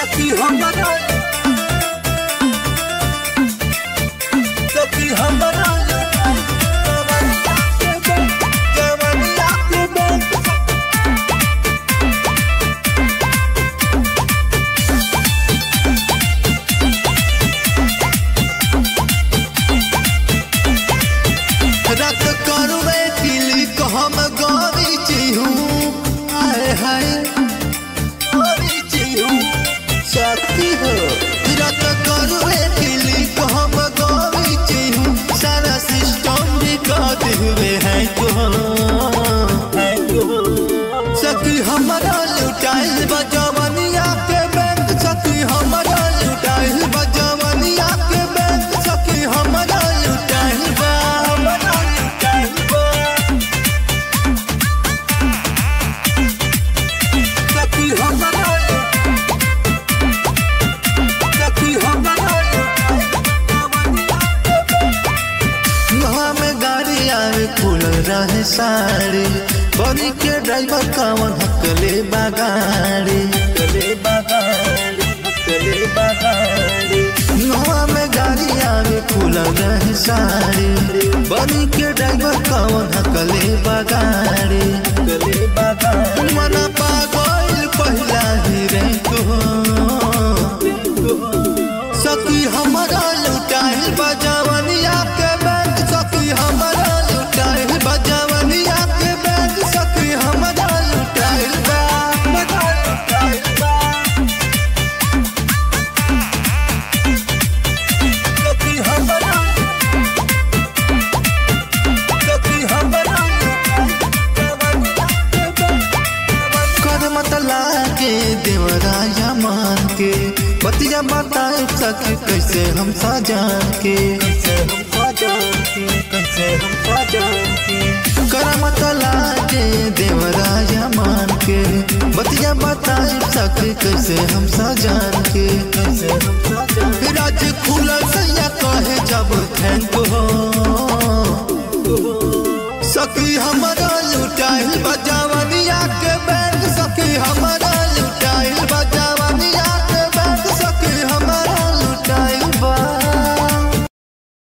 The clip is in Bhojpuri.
सखी हमरा सखी हमरा जवनिया के बैंक रत करवे दिली को हम गौरी चिहू हाय हाय गौरी चिहू शक्ति हो रत करवे दिली को हम गौरी चिहू सारा सिस्टम भी काट हुए हैं को सखी हमारा लुटाइल बजवनिया के बैंक सखी हमारा लुटाइल बजवनिया के बैंक सखी हमारा लुटाइल बा खुलल रहे साड़ी बनी के ड्राइवर कावन हकले बागाड़ी नवा में गाड़ी आवे खुलल रहे साड़ी बनी के ड्राइवर कावन हकले बागाड़ी मना पागल पहला ही रे सखी हमारा लुटाइल बजवनिया के बैंक सखी हमारा लुटाइल बजवनिया के बैंक सखी हमारा लुटाइल सखी हमारा कर मतला के देवराया मान के बतिया बताए सखी कैसे हम सजान के करमतला के देवराया मान के बतिया बताए सखी कैसे हम सजान के राज खुलल सैया कहे जब थैंक हो सखी हमारा